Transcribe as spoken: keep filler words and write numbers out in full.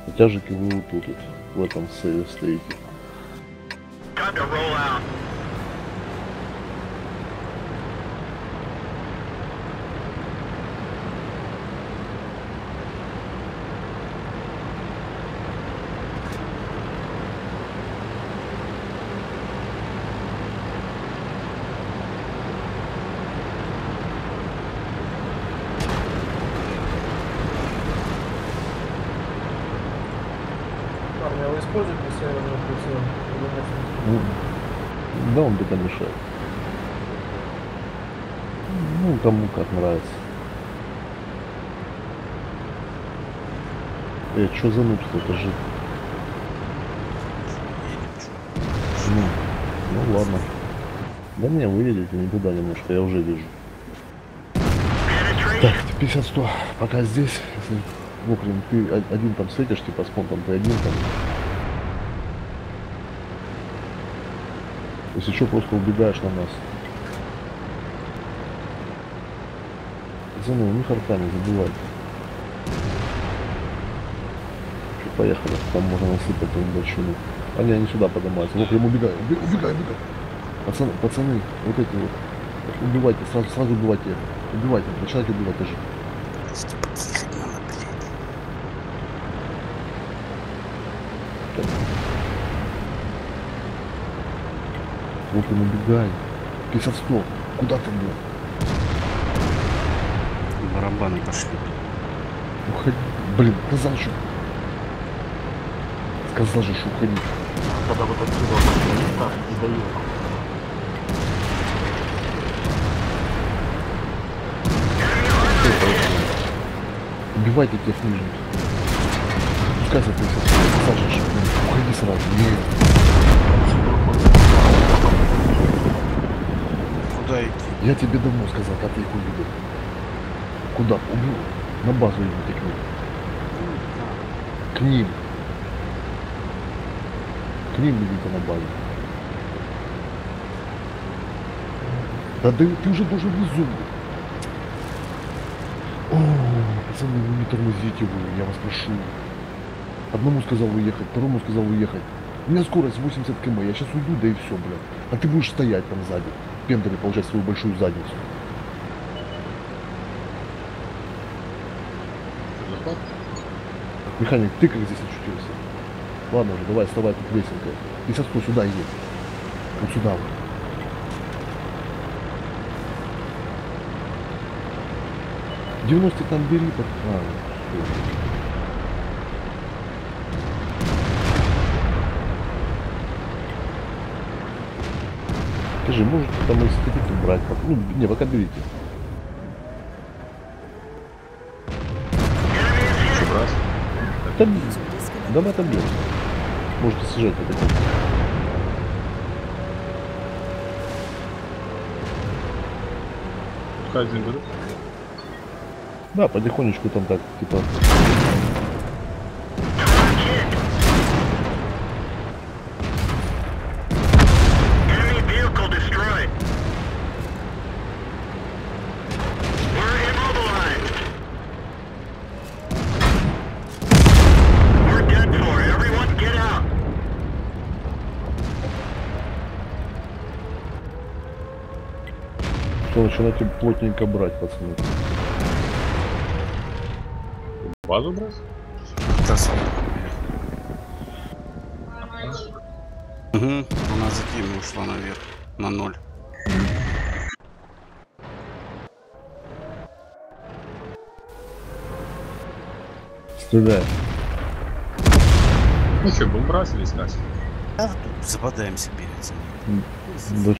Тяжики вы вот тут, в этом сейве стоите. А вы используете северную прицел? Ну, да, он где-то мешает. Ну, кому как нравится. Э, чё за нубство, это же... Ну, ну ладно. Да не, вы едете не туда немножко, я уже вижу. Так, пятьдесят сто, пока здесь, если... Вокрин, ты один там светишь, типа с понтом, ты один там. Если что, просто убегаешь на нас. Пацаны, у них арта, не забывайте. Что, поехали, там можно насыпать большую. Они, они сюда поднимаются. Вокрин, убегай, убегай, убегай. Пацаны, пацаны, вот эти вот. Убивайте, сразу, сразу убивайте их. Убивайте, начинайте убивать даже. Вот он убегай. пятьдесят сто. Куда ты был? Барабаны пошли. Уходи. Блин, сказал же. Сказал же, что уходи. Когда вот отсюда так и дает. Убивайте тех нижних. Пускайся ты сейчас. Сказал же, уходи сразу. Нет. Куда идти? Я тебе давно сказал, как я их увидел. Куда? Убил. На базу идите к ним. К ним. К ним идите на базу. Да ты, ты уже должен внизу. О, пацаны, вы не тормозите вы, я вас прошу. Одному сказал уехать, второму сказал уехать. У меня скорость восемьдесят километров, я сейчас уйду, да и все, блядь. А ты будешь стоять там сзади, пендали получать свою большую задницу. Механик, ты как здесь очутился? Ладно уже, давай, вставай тут лесенкой. пятьдесят сто сюда едь. Вот сюда вот. девяносто там бери, так... А, скажи, может там если хотите брать, ну, не, пока берите. Что брать? Да, давай там бьем. Можете съезжать вот этим. Хазин берут? Да, потихонечку там так, типа... Что, начинаете плотненько брать, пацаны. Базу брать? Да, угу. Она за тем ушла наверх. На ноль. Стреляй. Ну что, будем брать или искать? Да, тут западаемся перед. Да